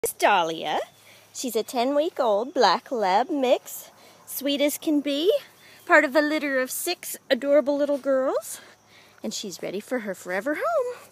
This is Dahlia. She's a 10-week-old black lab mix, sweet as can be, part of a litter of 6 adorable little girls, and she's ready for her forever home.